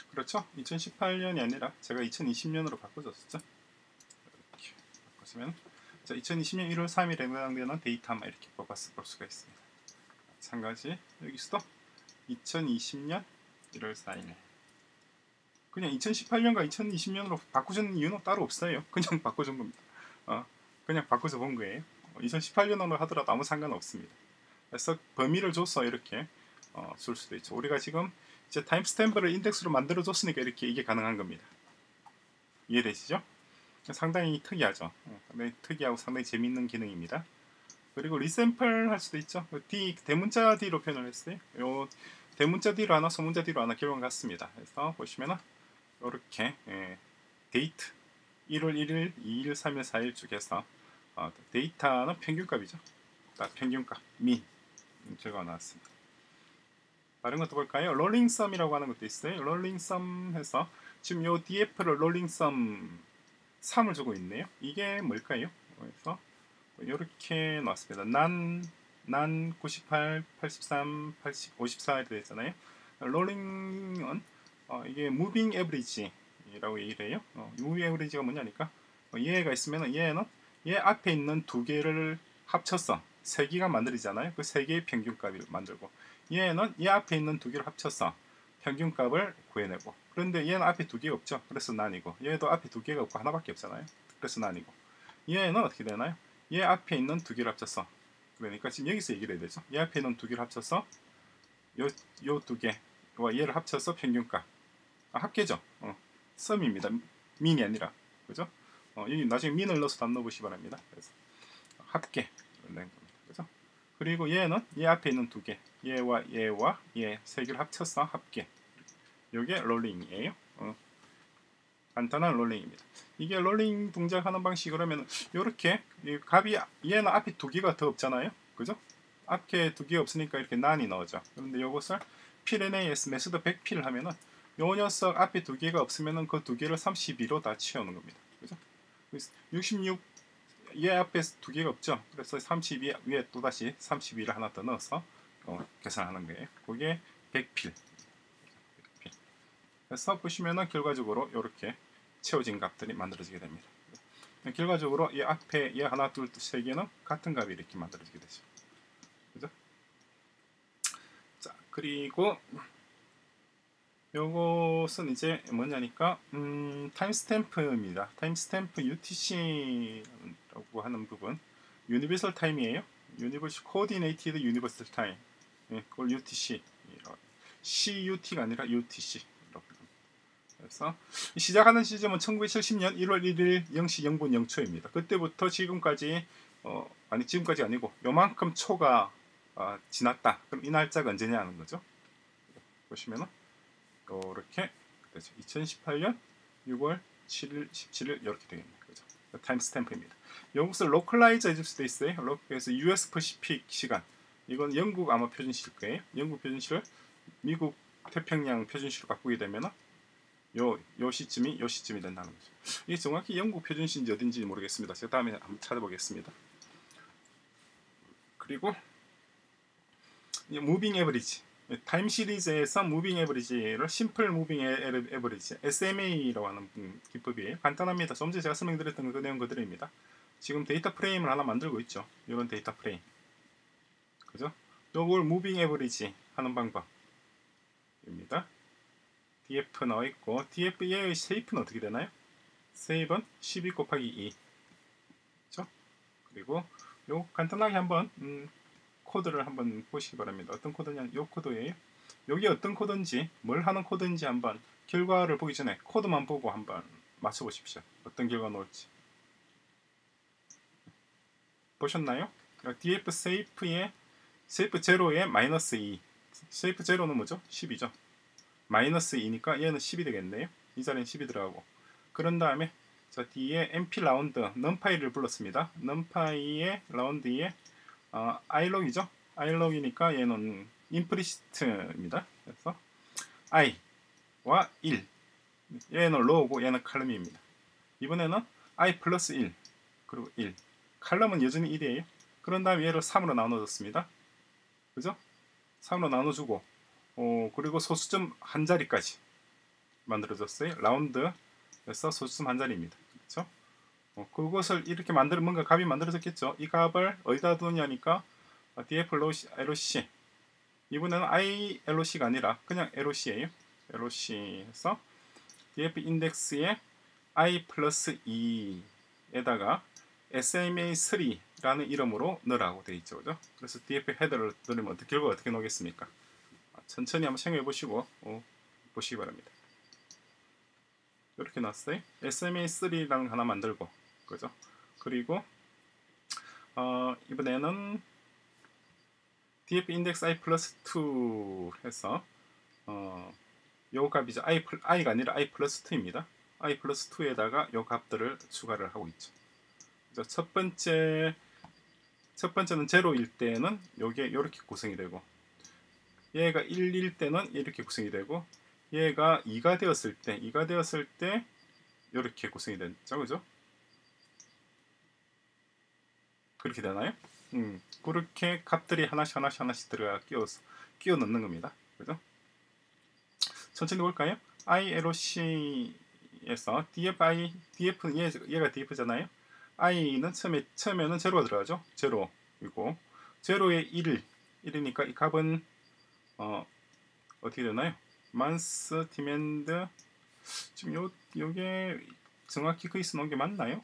그렇죠? 2018년이 아니라 제가 2020년으로 바꿔줬었죠. 이렇게 바꿔주면 자, 2020년 1월 3일에 해당되는 데이터만 이렇게 볼 수가 있습니다. 마찬가지 여기서도 2020년 1월 4일 그냥 2018년과 2020년으로 바꾸는 이유는 따로 없어요. 그냥 바꿔준 겁니다. 그냥 바꿔서 본 거예요. 2018년으로 하더라도 아무 상관없습니다. 그래서 범위를 줘서 이렇게 줄 수도 있죠. 우리가 지금 이제 타임스탬프를 인덱스로 만들어 줬으니까 이렇게 이게 가능한 겁니다. 이해되시죠? 상당히 특이하죠. 상당히 특이하고 상당히 재미있는 기능입니다. 그리고 리샘플 할 수도 있죠. D 대문자 D로 표현을 했어요. 요 대문자 D로 하나 소문자 D로 하나 결과가 같습니다. 그래서 보시면은 이렇게 데이트 1월 1일, 2일, 3일, 4일 중에서 데이터는 평균값이죠. 평균값 민 결과가 나왔습니다. 다른 것도 볼까요? 롤링썸이라고 하는 것도 있어요. 롤링썸 해서 지금 요 DF를 롤링썸 3을 주고 있네요. 이게 뭘까요? 그래서 이렇게 나왔습니다. 난 98, 83, 80, 54 이렇게 되잖아요. 롤링은 이게 무빙 에브리지라고 얘기를 해요. 무빙 에브리지가 뭐냐니까 얘가 있으면 얘는 얘 앞에 있는 두 개를 합쳐서 세 개가 만들어지잖아요. 그 세 개의 평균값을 만들고 얘는 얘 앞에 있는 두 개를 합쳐서 평균값을 구해내고 그런데 얘는 앞에 두 개가 없죠. 그래서 난이고 얘도 앞에 두 개가 없고 하나밖에 없잖아요. 그래서 난이고 얘는 어떻게 되나요? 얘 앞에 있는 두 개를 합쳐서 그러니까 지금 여기서 얘기를 해야 되죠. 얘 앞에 있는 두 개를 합쳐서 요 두 개와 얘를 합쳐서 평균값 합계죠. 썸입니다. 민이 아니라 그죠? 여기 나중에 민을 넣어서 다 넣어보시기 바랍니다. 그래서 합계 된 겁니다. 그죠? 그리고 얘는 얘 앞에 있는 두 개 얘와 얘와 얘 세 개를 합쳐서 합계 요게 롤링이에요. 간단한 롤링입니다. 이게 롤링 동작하는 방식 그러면 요렇게 값이 얘는 앞에 두 개가 더 없잖아요. 그죠? 앞에 두 개 없으니까 이렇게 난이 나오죠. 그런데 요것을 필NAS 메소드 100필 하면은 요 녀석 앞에 두 개가 없으면은 그 두 개를 32로 다 채우는 겁니다. 그죠? 66 얘 앞에 두 개가 없죠. 그래서 32 위에 또다시 32를 하나 더 넣어서 계산하는 거예요. 그게 100필. 그래서 보시면은 결과적으로 이렇게 채워진 값들이 만들어지게 됩니다. 결과적으로 이 앞에 얘 하나 둘 세 개는 같은 값이 이렇게 만들어지게 되죠. 그죠? 자 그리고 요것은 이제 뭐냐니까 타임스탬프입니다. 타임스탬프 UTC라고 하는 부분 유니버설 타임이에요. 유니버설 코디네이티드 유니버설 타임 그걸 UTC CUT가 아니라 UTC 그래서 시작하는 시점은 1970년 1월 1일 0시 0분 0초입니다. 그때부터 지금까지 아니 지금까지 아니고 요만큼 초가 지났다. 그럼 이 날짜가 언제냐 하는 거죠. 보시면은 이렇게 되죠. 2018년 6월 7일 17일 이렇게 되겠네요. 그죠? 타임스탬프입니다. 여기서 로컬라이저 해줄 수도 있어요. 그래서 US 퍼시픽 시간 이건 영국 아마 표준시일 거예요. 영국 표준시를 미국 태평양 표준시로 바꾸게 되면은 요 시점이 된다는 거죠. 이게 정확히 영국 표준시인지 어딘지 모르겠습니다. 제가 다음에 한번 찾아보겠습니다. 그리고 무빙 에버리지 타임 시리즈에서 무빙 에버리지를 심플 무빙 에버리지 SMA라고 하는 기법이에요. 간단합니다. 좀 전에 제가 설명드렸던 그 내용 그대로입니다. 지금 데이터 프레임을 하나 만들고 있죠. 이런 데이터 프레임 그죠? 요걸 무빙 에버리지 하는 방법입니다. df 나와 있고 df의 쉐입은 어떻게 되나요? 쉐입은 12 곱하기 2 그렇죠? 그리고 요 간단하게 한번 코드를 한번 보시기 바랍니다. 어떤 코드냐? 요 코드예요. 여기 어떤 코드인지 뭘 하는 코드인지 한번 결과를 보기 전에 코드만 보고 한번 맞춰보십시오. 어떤 결과 나올지 보셨나요? df 쉐입의 쉐입 제로에 마이너스 2 쉐입 제로는 뭐죠? 10이죠. 마이너스 2니까 얘는 10이 되겠네요. 이 자리는 10이 들어가고 그런 다음에 자 뒤에 np 라운드 num파이를 불렀습니다. num파이의 라운드에 i록이죠. i록이니까 얘는 임프리시트입니다. 그래서 i와 1 얘는 로우고 얘는 칼럼입니다. 이번에는 i 플러스 1 그리고 1 칼럼은 여전히 1이에요. 그런 다음에 얘를 3으로 나눠줬습니다. 그죠? 3으로 나눠주고 그리고 소수점 한 자리까지 만들어졌어요. 라운드에서 소수점 한 자리입니다. 그렇죠? 그것을 이렇게 뭔가 값이 만들어졌겠죠. 이 값을 어디다 두냐니까 df loc 이번에는 iloc가 아니라 그냥 loc예요. loc에서 df 인덱스에 i 플러스 2에다가 SMA3라는 이름으로 넣으라고 되어 있죠. 그죠? 그래서 df 헤더를 넣으면 결과가 어떻게 나오겠습니까? 천천히 한번 생각해 보시고 보시기 바랍니다. 이렇게 나왔어요. SMA3라는 하나 만들고, 그죠? 그리고 이번에는 df 인덱스 i 플러스 2 해서 요 값이죠. i가 아니라 i 플러스 2입니다. i 플러스 2에다가 요 값들을 추가를 하고 있죠. 그래서 첫 번째는 0일 때는 요게 이렇게 구성이 되고, 얘가 1일 때는 이렇게 구성이 되고, 얘가 2가 되었을 때 이렇게 구성이 됐죠. 그죠? 그렇게 되나요? 그렇게 값들이 하나씩 들어가 끼워 넣는 겁니다. 그죠? 천천히 볼까요? iloc에서 df는 얘가 df잖아요. i는 처음에는 제로가 들어가죠. 제로이고 제로의 1이니까 이 값은 어떻게 되나요? month demand 지금 요게 정확히 그 있어 놓은 게 맞나요?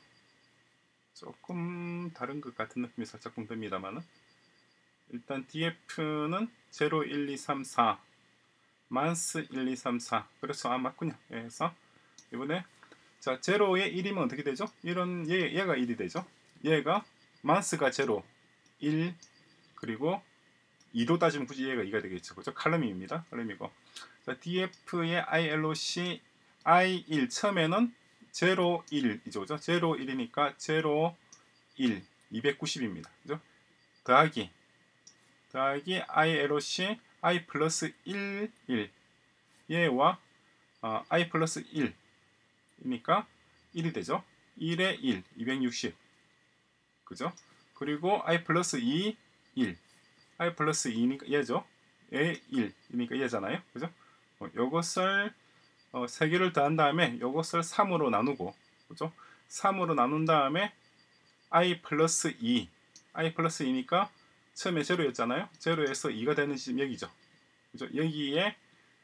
조금 다른 것 같은 느낌이 살짝 듭니다만은 일단 df는 0, 1, 2, 3, 4 month 1, 2, 3, 4 그래서 맞군요. 그래서 이번에 자 0에 1이면 어떻게 되죠? 이런 얘가 1이 되죠. 얘가 month가 0, 1 그리고 2로 따지면 굳이 얘가 2가 되겠죠. 그죠? 칼럼입니다. 칼럼이고 자, df의 iloc i1 처음에는 0, 1이죠. 그죠? 0, 1이니까 0, 1 290입니다. 그죠? 더하기 iloc i 플러스 1 얘와 i 플러스 1이니까 1이 되죠. 1에 1 260 그죠? 그리고 i 플러스 2 1 i 플러스 2니까 얘죠. 얘 1이니까 얘잖아요. 그죠? 요것을 3개를 더한 다음에 요것을 3으로 나누고 그죠? 3으로 나눈 다음에 i 플러스 2니까 처음에 0였잖아요. 0에서 2가 되는 지점 여기죠. 그죠? 여기에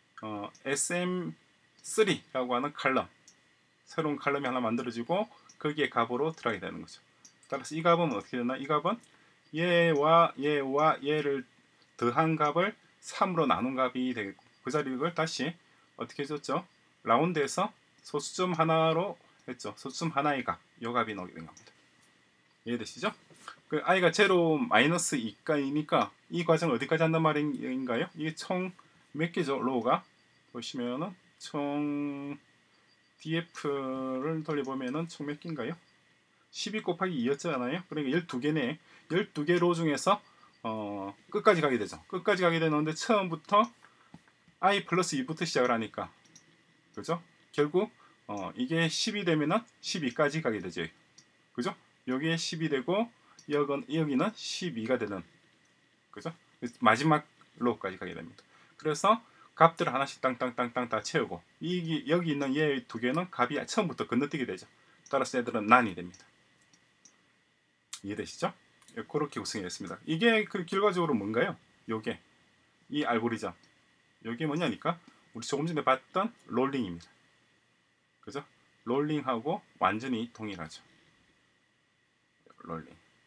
SM3라고 하는 칼럼 새로운 칼럼이 하나 만들어지고 거기에 값으로 들어가게 되는 거죠. 따라서 이 값은 어떻게 되나? 이 값은 얘와 얘를 더한 값을 3으로 나눈 값이 되겠고 그 자리를 다시 어떻게 해줬죠? 라운드에서 소수점 하나로 했죠. 소수점 하나의 값, 요 값이 나오게 된 겁니다. 이해되시죠? 그 i가 0 마이너스 2가이니까 이 과정 어디까지 한단 말인가요? 이게 총 몇 개죠? 로우가 보시면은 총 df를 돌려보면은 총 몇 개인가요? 12 곱하기 2였잖아요. 그러니까 12개네. 12개 로 중에서 끝까지 가게 되죠. 끝까지 가게 되는데 처음부터 i 플러스 2부터 시작을 하니까 그죠? 결국 이게 10이 되면은 12까지 가게 되죠. 그죠? 여기에 10이 되고 여기는 12가 되는 그죠? 마지막 로까지 가게 됩니다. 그래서 값들을 하나씩 땅땅땅땅 다 채우고 여기 있는 얘 두 개는 값이 처음부터 건너뛰게 되죠. 따라서 얘들은 난이 됩니다. 이해되시죠? 그렇게 구성이 됐습니다. 이게 그 결과적으로 뭔가요? 요게 이 알고리즘 요게 뭐냐니까 우리 조금 전에 봤던 롤링입니다. 그죠? 롤링하고 완전히 동일하죠. 롤링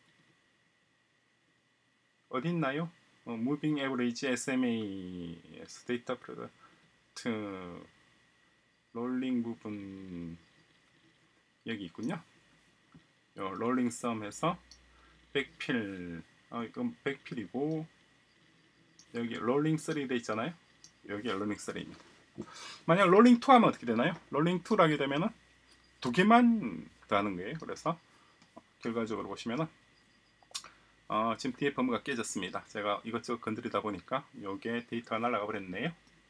어디 있나요? Moving Average SMA 데이터 프로덕트 롤링 부분 여기 있군요. 롤링 썸에서 백필 이건 백필이고 여기 롤링 3 돼 있잖아요. 여기 롤링 3입니다. 만약 롤링 2 하면 어떻게 되나요? 롤링 2를 하게 되면은 두 개만 더하는 거예요. 그래서 결과적으로 보시면은 지금 뒤에 범위가 깨졌습니다. 제가 이것저것 건드리다 보니까 요게 데이터가 날아가 버렸네요.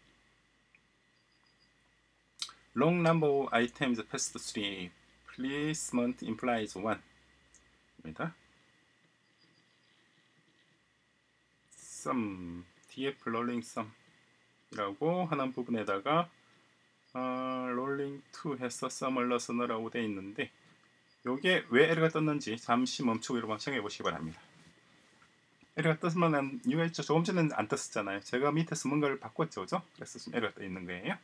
Long number of items past 3 placement implies 1 입니다. sum df rolling sum 이라고 하는 부분에다가 롤링 2 해서 서멀러스너라고 되어 있는데 요게 왜 에러가 떴는지 잠시 멈추고 여러분 생각해 보시기 바랍니다. 에러가 떴으면 이유가 있죠. 조금 전에는 안 떴었잖아요. 제가 밑에서 뭔가를 바꿨죠, 그죠? 그래서 지금 에러가 떠 있는 거예요.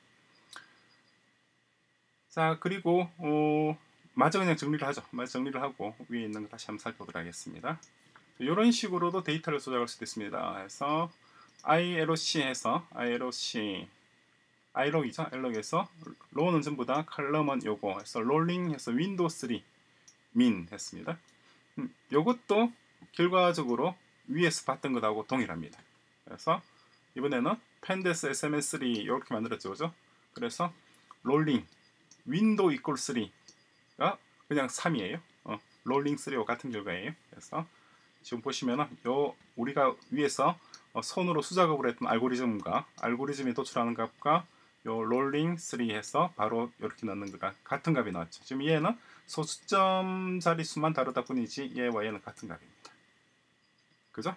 자, 그리고 마저 그냥 정리를 하죠. 마저 정리를 하고 위에 있는 거 다시 한번 살펴보도록 하겠습니다. 이런 식으로도 데이터를 조작할 수도 있습니다. 그래서 ILOC 해서 ILOC i록이죠. i록에서 로우는 전부 다 칼럼은 요거 해서 롤링 해서 윈도우 3 민 했습니다. 요것도 결과적으로 위에서 봤던 것하고 동일합니다. 그래서 이번에는 펜데스 SMS3 이렇게 만들었죠, 그죠? 그래서 롤링 윈도우 이퀄 3가 그냥 3이에요. 롤링 3와 같은 결과예요. 그래서 지금 보시면은 요 우리가 위에서 손으로 수작업을 했던 알고리즘과 알고리즘이 도출하는 값과 요 롤링 3 해서 바로 이렇게 넣는 거가 같은 값이 나왔죠. 지금 얘는 소수점 자릿수만 다르다 뿐이지 얘와 얘는 같은 값입니다. 그죠?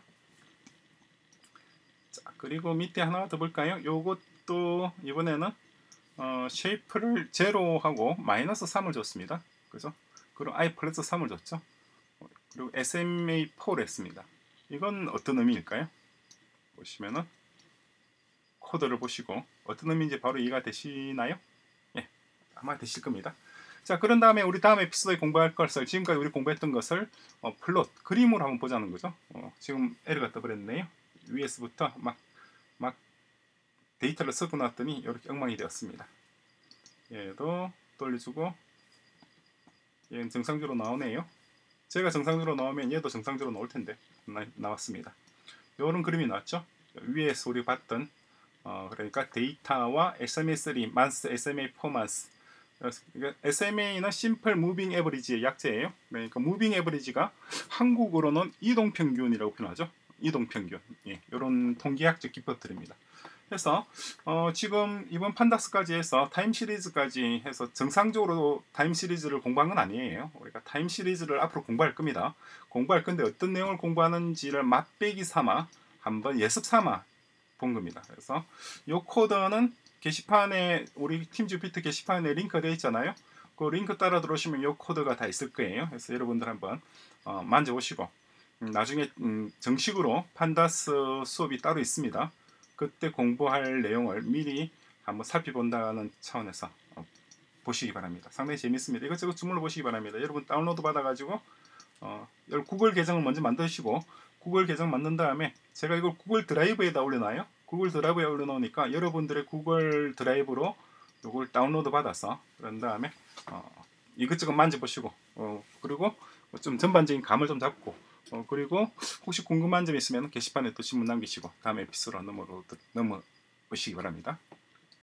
자, 그리고 밑에 하나 더 볼까요? 요것도 이번에는 쉐이프를 제로하고 마이너스 3을 줬습니다. 그죠? 그리고 i 플러스 3을 줬죠. 그리고 SMA4를 했습니다. 이건 어떤 의미일까요? 보시면은 코드를 보시고 어떤 의미인지 바로 이해가 되시나요? 예, 아마 되실 겁니다. 자, 그런 다음에 우리 다음 에피소드에 공부할 것을 지금까지 우리 공부했던 것을 플롯, 그림으로 한번 보자는 거죠. 지금 에러가 떠버렸네요. 위에서부터 막 데이터를 섞어 놨더니 이렇게 엉망이 되었습니다. 얘도 돌려주고 얘는 정상적으로 나오네요. 제가 정상적으로 나오면 얘도 정상적으로 나올 텐데 나왔습니다. 이런 그림이 나왔죠. 위에서 우리 봤던 그러니까 데이터와 SMA3 만스, SMA4 만스. SMA는 Simple Moving Average의 약자예요. 그러니까 Moving Average가 한국어로는 이동평균이라고 표현하죠. 이동평균. 예, 이런 통계학적 기법들입니다. 그래서 지금 이번 판다스까지 해서 타임 시리즈까지 해서 정상적으로 타임 시리즈를 공부한 건 아니에요. 우리가 타임 시리즈를 앞으로 공부할 겁니다. 공부할 건데 어떤 내용을 공부하는지를 맛배기 삼아 한번 예습 삼아 본 겁니다. 그래서 이 코드는 게시판에 우리 팀 주피터 게시판에 링크 되어 있잖아요. 그 링크 따라 들어오시면 이 코드가 다 있을 거예요. 그래서 여러분들 한번 만져보시고 나중에 정식으로 판다스 수업이 따로 있습니다. 그때 공부할 내용을 미리 한번 살펴본다는 차원에서 보시기 바랍니다. 상당히 재밌습니다. 이것저것 주물러 보시기 바랍니다. 여러분 다운로드 받아가지고 구글 계정을 먼저 만드시고 구글 계정 만든 다음에 제가 이걸 구글 드라이브에다 올려놔요. 구글 드라이브에 올려놓으니까 여러분들의 구글 드라이브로 이걸 다운로드 받아서 그런 다음에 이것저것 만져보시고 그리고 좀 전반적인 감을 좀 잡고 그리고 혹시 궁금한 점 있으면 게시판에 또 질문 남기시고 다음 에피소드로 넘어오시기 바랍니다.